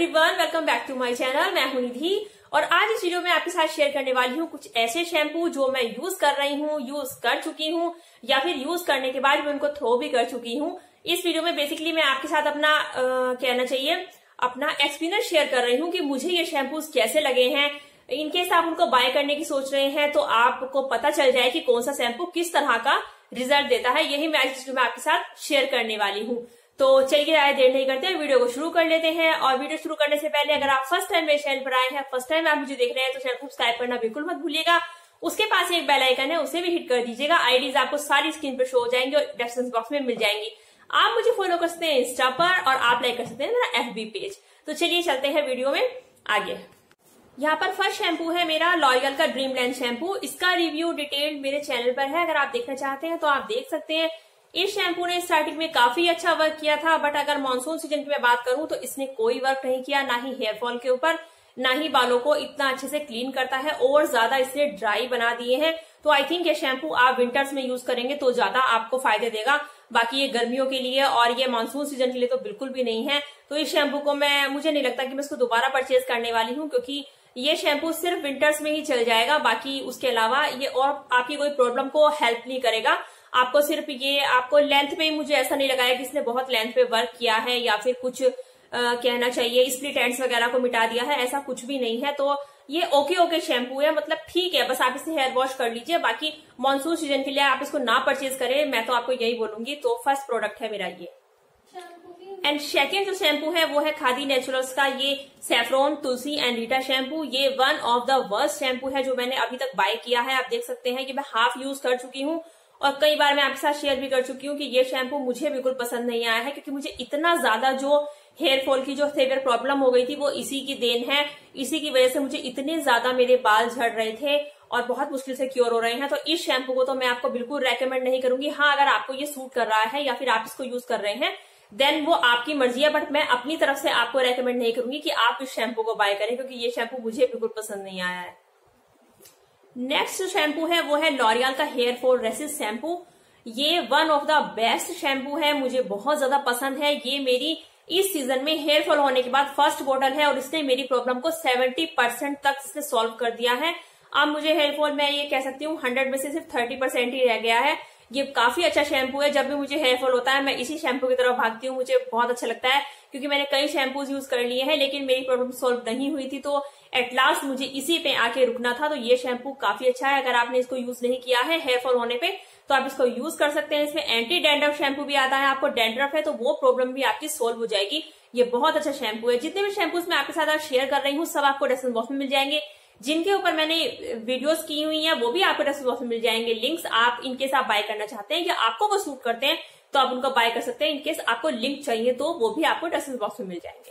Everyone, welcome back to my channel. मैं हूं निधि और आज इस वीडियो में आपके साथ शेयर करने वाली हूं कुछ ऐसे शैम्पू जो मैं यूज कर रही हूं, यूज कर चुकी हूं या फिर यूज करने के बाद मैं उनको थ्रो भी कर चुकी हूं। इस वीडियो में बेसिकली मैं आपके साथ अपना कहना चाहिए अपना एक्सपीरियंस शेयर कर रही हूँ कि मुझे ये शैम्पूज कैसे लगे हैं। इनकेस आप उनको बाय करने की सोच रहे हैं तो आपको पता चल जाए कि कौन सा शैम्पू किस तरह का रिजल्ट देता है। यही मैं आज में आपके साथ शेयर करने वाली हूँ। तो चलिए ज़्यादा देर नहीं करते हैं, वीडियो को शुरू कर लेते हैं। और वीडियो शुरू करने से पहले अगर आप फर्स्ट टाइम मेरे चैनल पर आए हैं, फर्स्ट टाइम आप मुझे देख रहे हैं तो चैनल को सब्सक्राइब करना बिल्कुल मत भूलिएगा। उसके पास एक बेल आइकन है, उसे भी हिट कर दीजिएगा। आईडीज आपको सारी स्क्रीन पर शो हो जाएंगी और डिस्क्रिप्शन बॉक्स में मिल जाएंगी। आप मुझे फॉलो कर सकते हैं इंस्टा पर और आप लाइक कर सकते हैं मेरा FB पेज। तो चलिए चलते हैं वीडियो में आगे। यहाँ पर फर्स्ट शैम्पू है मेरा लॉरियल का ड्रीम लैंड शैम्पू। इसका रिव्यू डिटेल मेरे चैनल पर है, अगर आप देखना चाहते हैं तो आप देख सकते हैं। इस शैम्पू ने स्टार्टिंग में काफी अच्छा वर्क किया था, बट अगर मानसून सीजन की मैं बात करूं तो इसने कोई वर्क नहीं किया, ना ही हेयर फॉल के ऊपर, ना ही बालों को इतना अच्छे से क्लीन करता है और ज्यादा इसने ड्राई बना दिए हैं। तो आई थिंक ये शैम्पू आप विंटर्स में यूज करेंगे तो ज्यादा आपको फायदे देगा। बाकी ये गर्मियों के लिए और ये मानसून सीजन के लिए तो बिल्कुल भी नहीं है। तो इस शैम्पू को मुझे नहीं लगता कि मैं इसको दोबारा परचेज करने वाली हूँ, क्योंकि ये शैम्पू सिर्फ विंटर्स में ही चल जाएगा। बाकी उसके अलावा ये और आपकी कोई प्रॉब्लम को हेल्प नहीं करेगा। आपको सिर्फ ये आपको लेंथ पे, मुझे ऐसा नहीं लगाया कि इसने बहुत लेंथ पे वर्क किया है या फिर कुछ कहना चाहिए स्प्लिट एंड्स वगैरह को मिटा दिया है, ऐसा कुछ भी नहीं है। तो ये ओके शैम्पू है, मतलब ठीक है, बस आप इसे हेयर वॉश कर लीजिए। बाकी मानसून सीजन के लिए आप इसको ना परचेज करें, मैं तो आपको यही बोलूंगी। तो फर्स्ट प्रोडक्ट है मेरा ये। एंड सेकेंड जो शैम्पू है वो है खादी नेचुरल्स का ये saffron tulsi and reetha shampoo. ये one of the worst shampoo है जो मैंने अभी तक बाय किया है। आप देख सकते हैं कि मैं हाफ यूज कर चुकी हूँ और कई बार मैं आपके साथ शेयर भी कर चुकी हूँ कि ये शैम्पू मुझे बिल्कुल पसंद नहीं आया है, क्योंकि मुझे इतना ज्यादा जो हेयर फॉल की जो सीवियर प्रॉब्लम हो गई थी वो इसी की देन है। इसी की वजह से मुझे इतने ज्यादा मेरे बाल झड़ रहे थे और बहुत मुश्किल से क्योर हो रहे हैं। तो इस शैम्पू को तो मैं आपको बिल्कुल रेकमेंड नहीं करूंगी। हाँ, अगर आपको ये सूट कर रहा है या फिर आप इसको यूज कर रहे हैं देन वो आपकी मर्जी है, बट मैं अपनी तरफ से आपको रेकमेंड नहीं करूंगी कि आप इस शैम्पू को बाय करें, क्योंकि ये शैम्पू मुझे बिल्कुल पसंद नहीं आया है। नेक्स्ट जो शैम्पू है वो है लॉरियल का हेयर फॉल रेसिस्ट शैम्पू। ये one of the best shampoo है, मुझे बहुत ज्यादा पसंद है। ये मेरी इस सीजन में हेयर फॉल होने के बाद फर्स्ट बॉटल है और इसने मेरी प्रॉब्लम को 70% तक इसने सॉल्व कर दिया है। अब मुझे हेयर फॉल, मैं ये कह सकती हूँ 100 में से सिर्फ 30% ही रह गया है। ये काफी अच्छा शैम्पू है। जब भी मुझे हेयर फॉल होता है मैं इसी शैम्पू की तरफ भागती हूँ। मुझे बहुत अच्छा लगता है, क्योंकि मैंने कई शैम्पूज यूज कर लिए हैं लेकिन मेरी प्रॉब्लम सॉल्व नहीं हुई थी। तो एट लास्ट मुझे इसी पे आके रुकना था। तो ये शैम्पू काफी अच्छा है। अगर आपने इसको यूज नहीं किया है हेयर फॉल होने पे तो आप इसको यूज कर सकते हैं। इसमें एंटी डैंड्रफ शैम्पू भी आता है। आपको डैंड्रफ है तो वो प्रॉब्लम भी आपकी सोल्व हो जाएगी। ये बहुत अच्छा शैम्पू है। जितने भी शैम्पूज मैं आपके साथ शेयर कर रही हूँ सब आपको डिस्क्रिप्शन बॉक्स में मिल जाएंगे। जिनके ऊपर मैंने वीडियोस की हुई हैं वो भी आपको डिस्क्रिप्शन बॉक्स में मिल जाएंगे लिंक्स। आप इनकेस आप बाय करना चाहते हैं या आपको वो सूट करते हैं तो आप उनको बाय कर सकते हैं। इनकेस आपको लिंक चाहिए तो वो भी आपको डिस्क्रिप्शन बॉक्स में मिल जाएंगे।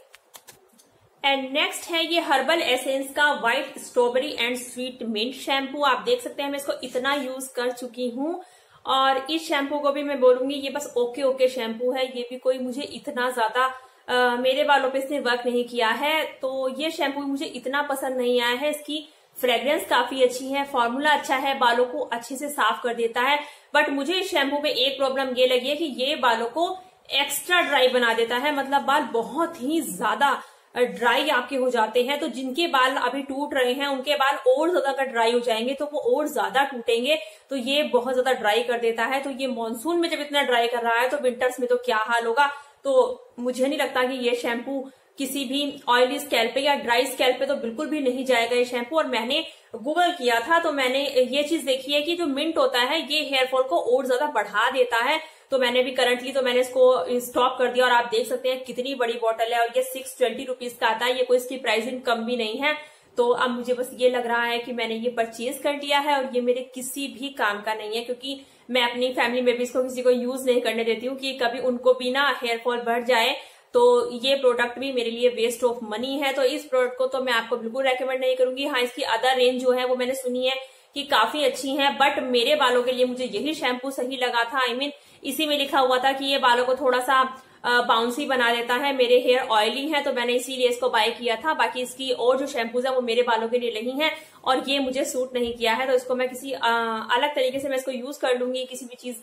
एंड नेक्स्ट है ये हर्बल एसेंस का white strawberry and sweet mint shampoo. आप देख सकते हैं मैं इसको इतना यूज कर चुकी हूँ और इस शैम्पू को भी मैं बोलूंगी ये बस ओके शैम्पू है। ये भी कोई मुझे इतना ज्यादा मेरे बालों पे इसने वर्क नहीं किया है। तो ये शैम्पू मुझे इतना पसंद नहीं आया है। इसकी फ्रेग्रेंस काफी अच्छी है, फॉर्मूला अच्छा है, बालों को अच्छे से साफ कर देता है। बट मुझे इस शैम्पू में एक प्रॉब्लम ये लगी है कि ये बालों को एक्स्ट्रा ड्राई बना देता है। मतलब बाल बहुत ही ज्यादा ड्राई आपके हो जाते हैं। तो जिनके बाल अभी टूट रहे हैं उनके बाल और ज्यादा अगर ड्राई हो जाएंगे तो वो और ज्यादा टूटेंगे। तो ये बहुत ज्यादा ड्राई कर देता है। तो ये मानसून में जब इतना ड्राई कर रहा है तो विंटर्स में तो क्या हाल होगा। तो मुझे नहीं लगता कि ये शैम्पू किसी भी ऑयली स्कैल्प पे या ड्राई स्कैल्प पे तो बिल्कुल भी नहीं जाएगा ये शैम्पू। और मैंने गूगल किया था तो मैंने ये चीज देखी है कि जो मिंट होता है ये हेयर फॉल को और ज्यादा बढ़ा देता है। तो मैंने भी करंटली तो मैंने इसको स्टॉप कर दिया और आप देख सकते हैं कितनी बड़ी बॉटल है और ये 620 रुपीज का आता है। ये कोई इसकी प्राइसिंग कम भी नहीं है। तो अब मुझे बस ये लग रहा है कि मैंने ये परचेज कर लिया है और ये मेरे किसी भी काम का नहीं है, क्योंकि मैं अपनी फैमिली में भी इसको किसी को यूज नहीं करने देती हूँ कि कभी उनको भी ना हेयर फॉल बढ़ जाए। तो ये प्रोडक्ट भी मेरे लिए वेस्ट ऑफ मनी है। तो इस प्रोडक्ट को तो मैं आपको बिल्कुल रेकमेंड नहीं करूंगी। हाँ, इसकी अदर रेंज जो है वो मैंने सुनी है कि काफी अच्छी है, बट मेरे बालों के लिए मुझे यही शैम्पू सही लगा था। I mean, इसी में लिखा हुआ था कि ये बालों को थोड़ा सा बाउंसी बना देता है। मेरे हेयर ऑयली है तो मैंने इसीलिए इसको बाय किया था। बाकी इसकी और जो शैम्पूज है वो मेरे बालों के लिए नहीं है और ये मुझे सूट नहीं किया है। तो इसको मैं किसी अलग तरीके से मैं इसको यूज कर लूंगी, किसी भी चीज में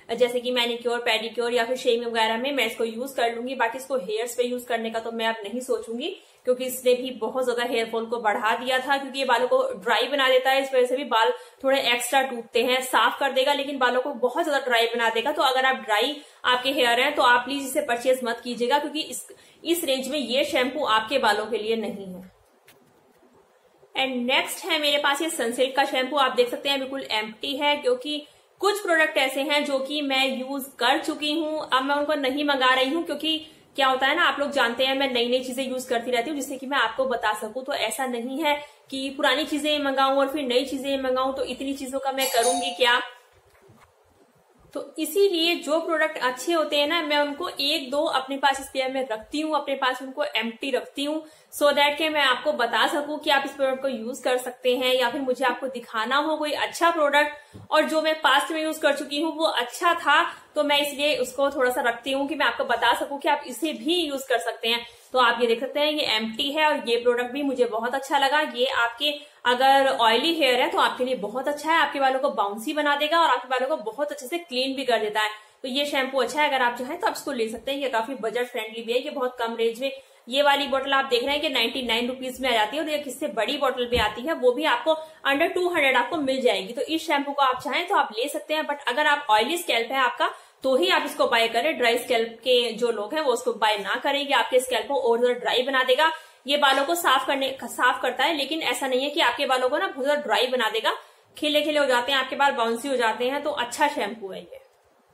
जैसे कि मैनिक्योर, पेडिक्योर या फिर शेविंग वगैरह में मैं इसको यूज कर लूंगी। बाकी इसको हेयर्स पे यूज करने का तो मैं अब नहीं सोचूंगी, क्योंकि इसने भी बहुत ज्यादा हेयर फॉल को बढ़ा दिया था, क्योंकि ये बालों को ड्राई बना देता है। इस वजह से भी बाल थोड़े एक्स्ट्रा टूटते हैं। साफ कर देगा लेकिन बालों को बहुत ज्यादा ड्राई बना देगा। तो अगर आप ड्राई आपके हेयर हैं तो आप प्लीज इसे परचेज मत कीजिएगा, क्योंकि इस रेंज में ये शैम्पू आपके बालों के लिए नहीं है। एंड नेक्स्ट है मेरे पास ये सनसिल्क का शैम्पू। आप देख सकते हैं बिल्कुल एम्प्टी है, क्योंकि कुछ प्रोडक्ट ऐसे हैं जो कि मैं यूज कर चुकी हूँ। अब मैं उनको नहीं मंगा रही हूँ, क्योंकि क्या होता है ना, आप लोग जानते हैं मैं नई नई चीजें यूज करती रहती हूँ जिससे कि मैं आपको बता सकूं। तो ऐसा नहीं है कि पुरानी चीजें मंगाऊं और फिर नई चीजें मंगाऊं, तो इतनी चीजों का मैं करूंगी क्या। तो इसीलिए जो प्रोडक्ट अच्छे होते हैं ना, मैं उनको एक दो अपने पास स्पेयर में रखती हूँ, अपने पास उनको एम्प्टी रखती हूँ, सो दैट के मैं आपको बता सकूं कि आप इस प्रोडक्ट को यूज कर सकते हैं, या फिर मुझे आपको दिखाना हो कोई अच्छा प्रोडक्ट और जो मैं पास्ट में यूज कर चुकी हूँ वो अच्छा था, तो मैं इसलिए उसको थोड़ा सा रखती हूँ कि मैं आपको बता सकूं कि आप इसे भी यूज कर सकते हैं। तो आप ये देख सकते हैं ये एम्प्टी है, और ये प्रोडक्ट भी मुझे बहुत अच्छा लगा। ये आपके अगर ऑयली हेयर है तो आपके लिए बहुत अच्छा है, आपके बालों को बाउंसी बना देगा और आपके बालों को बहुत अच्छे से क्लीन भी कर देता है। तो ये शैम्पू अच्छा है, अगर आप चाहें तो आप इसको ले सकते हैं। ये काफी बजट फ्रेंडली भी है, ये बहुत कम रेंज में। ये वाली बोतल आप देख रहे हैं कि 99 रुपीज में आ जाती है, और एक इससे बड़ी बोतल भी आती है, वो भी आपको अंडर 200 आपको मिल जाएगी। तो इस शैम्पू को आप चाहें तो आप ले सकते हैं। बट अगर आप ऑयली स्कैल्प है आपका तो ही आप इसको बाय करें। ड्राई स्कैल्प के जो लोग हैं वो उसको बाय ना करें, ये आपके स्कैल्प को और ज्यादा ड्राई बना देगा। ये बालों को साफ करता है, लेकिन ऐसा नहीं है कि आपके बालों को ना बहुत ज्यादा ड्राई बना देगा। खिले खिले हो जाते हैं आपके बाल, बाउंसी हो जाते हैं, तो अच्छा शैम्पू है ये।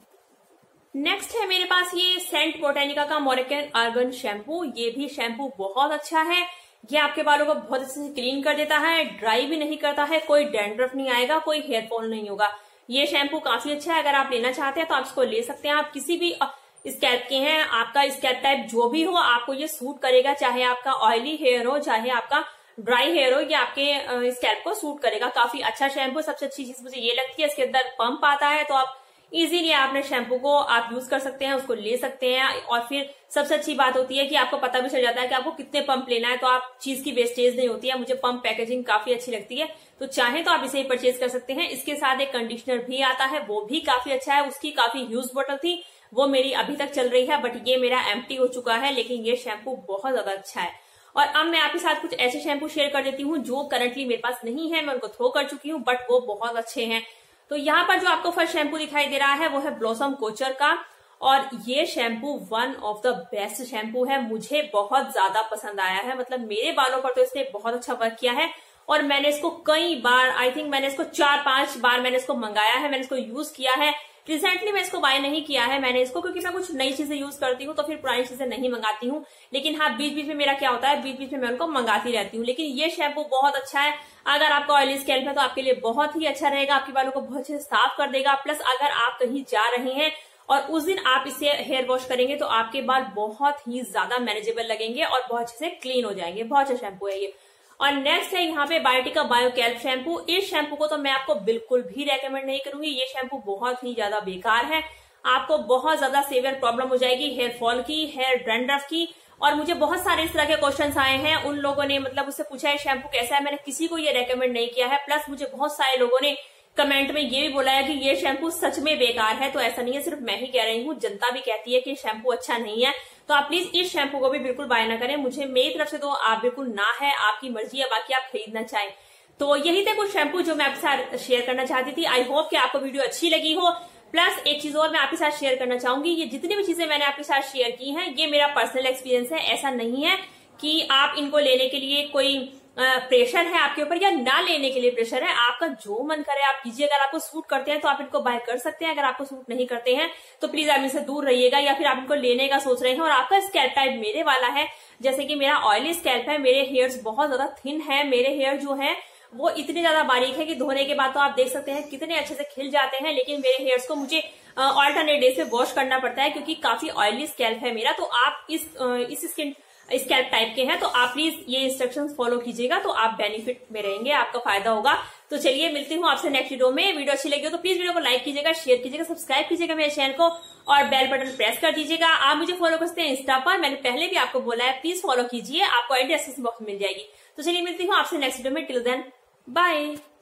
नेक्स्ट है मेरे पास ये सेंट बोटेनिका का मोरिकन आर्गन शैम्पू। ये भी शैम्पू बहुत अच्छा है। ये आपके बालों को बहुत अच्छे से क्लीन कर देता है, ड्राई भी नहीं करता है, कोई डैंड्रफ नहीं आएगा, कोई हेयर फॉल नहीं होगा। ये शैम्पू काफी अच्छा है, अगर आप लेना चाहते हैं तो आप इसको ले सकते हैं। आप किसी भी स्कैल्प के हैं, आपका स्कैल्प टाइप जो भी हो, आपको ये सूट करेगा। चाहे आपका ऑयली हेयर हो, चाहे आपका ड्राई हेयर हो, ये आपके स्कैल्प को सूट करेगा। काफी अच्छा शैम्पू। सबसे अच्छी चीज मुझे ये लगती है इसके अंदर पंप आता है, तो आप इजीली अपने शैम्पू को आप यूज कर सकते हैं, उसको ले सकते हैं। और फिर सबसे अच्छी बात होती है कि आपको पता भी चल जाता है कि आपको कितने पंप लेना है, तो आप चीज की वेस्टेज नहीं होती है। मुझे पंप पैकेजिंग काफी अच्छी लगती है, तो चाहे तो आप इसे परचेज कर सकते हैं। इसके साथ एक कंडीशनर भी आता है, वो भी काफी अच्छा है। उसकी काफी ह्यूज बोतल थी, वो मेरी अभी तक चल रही है, बट ये मेरा एम्प्टी हो चुका है। लेकिन ये शैम्पू बहुत ज्यादा अच्छा है। और अब मैं आपके साथ कुछ ऐसे शैम्पू शेयर कर देती हूँ जो करंटली मेरे पास नहीं है, मैं उनको थ्रो कर चुकी हूँ, बट वो बहुत अच्छे हैं। तो यहाँ पर जो आपको फर्स्ट शैम्पू दिखाई दे रहा है वो है ब्लॉसम कोचर का, और ये shampoo one of the best shampoo है। मुझे बहुत ज्यादा पसंद आया है, मतलब मेरे बालों पर तो इसने बहुत अच्छा वर्क किया है। और मैंने इसको कई बार, आई थिंक मैंने इसको 4-5 बार मैंने इसको मंगाया है, मैंने इसको यूज किया है। रिसेंटली मैं इसको बाय नहीं किया है मैंने इसको, क्योंकि मैं कुछ नई चीजें यूज करती हूँ तो फिर पुरानी चीजें नहीं मंगाती हूँ। लेकिन हाँ, बीच बीच में मेरा क्या होता है, बीच बीच में मैं उनको मंगाती रहती हूँ। लेकिन ये शैम्पू बहुत अच्छा है। अगर आपका ऑयली स्कैल्प है तो आपके लिए बहुत ही अच्छा रहेगा, आपके बालों को बहुत अच्छे से साफ कर देगा। प्लस अगर आप कहीं जा रहे हैं और उस दिन आप इसे हेयर वॉश करेंगे तो आपके बाल बहुत ही ज्यादा मैनेजेबल लगेंगे और बहुत अच्छे से क्लीन हो जाएंगे। बहुत अच्छा शैम्पू है ये। और नेक्स्ट है यहाँ पे बायोटिका बायोकैल्प शैम्पू। इस शैम्पू को तो मैं आपको बिल्कुल भी रेकमेंड नहीं करूंगी। ये शैम्पू बहुत ही ज्यादा बेकार है, आपको बहुत ज्यादा सीवियर प्रॉब्लम हो जाएगी हेयर फॉल की, हेयर डैंड्रफ की। और मुझे बहुत सारे इस तरह के क्वेश्चंस आए हैं, उन लोगों ने मतलब उससे पूछा है शैम्पू कैसा है, मैंने किसी को ये रेकमेंड नहीं किया है। प्लस मुझे बहुत सारे लोगों ने कमेंट में ये भी बोला है कि ये शैम्पू सच में बेकार है। तो ऐसा नहीं है, सिर्फ मैं ही कह रही हूँ, जनता भी कहती है कि शैम्पू अच्छा नहीं है। तो आप प्लीज इस शैम्पू को भी बिल्कुल बाय ना करें। मुझे मेरी तरफ से तो आप बिल्कुल ना है, आपकी मर्जी है, बाकी आप खरीदना चाहें। तो यही थे कुछ शैम्पू जो मैं आपके साथ शेयर करना चाहती थी। आई होप कि आपको वीडियो अच्छी लगी हो। प्लस एक चीज और मैं आपके साथ शेयर करना चाहूंगी, ये जितनी भी चीजें मैंने आपके साथ शेयर की हैं ये मेरा पर्सनल एक्सपीरियंस है। ऐसा नहीं है कि आप इनको लेने के लिए कोई प्रेशर है आपके ऊपर या ना लेने के लिए प्रेशर है। आपका जो मन करे आप कीजिए। अगर आपको सूट करते हैं तो आप इनको बाय कर सकते हैं, अगर आपको सूट नहीं करते हैं तो प्लीज आप इनसे दूर रहिएगा। या फिर आप इनको लेने का सोच रहे हैं और आपका स्कैल्प टाइप मेरे वाला है, जैसे कि मेरा ऑयली स्कैल्प है, मेरे हेयर्स बहुत ज्यादा थिन है, मेरे हेयर जो है वो इतने ज्यादा बारीक है कि धोने के बाद तो आप देख सकते हैं कितने अच्छे से खिल जाते हैं। लेकिन मेरे हेयर्स को मुझे ऑल्टरनेट डे से वॉश करना पड़ता है क्योंकि काफी ऑयली स्कैल्प है मेरा। तो आप इस स्किन स्कैल्प टाइप के हैं तो आप प्लीज ये इंस्ट्रक्शंस फॉलो कीजिएगा, तो आप बेनिफिट में रहेंगे, आपका फायदा होगा। तो चलिए मिलती हूँ आपसे नेक्स्ट वीडियो में। वीडियो अच्छी लगी हो तो प्लीज वीडियो को लाइक कीजिएगा, शेयर कीजिएगा, सब्सक्राइब कीजिएगा मेरे चैनल को और बेल बटन प्रेस कर दीजिएगा। आप मुझे फॉलो कर सकते हैं इंस्टा पर, मैंने पहले भी आपको बोला है, प्लीज फॉलो कीजिए, आपको आईडी डिस्क्रिप्शन बॉक्स में मिल जाएगी। तो चलिए मिलती हूँ आपसे नेक्स्ट वीडियो में। Till then bye.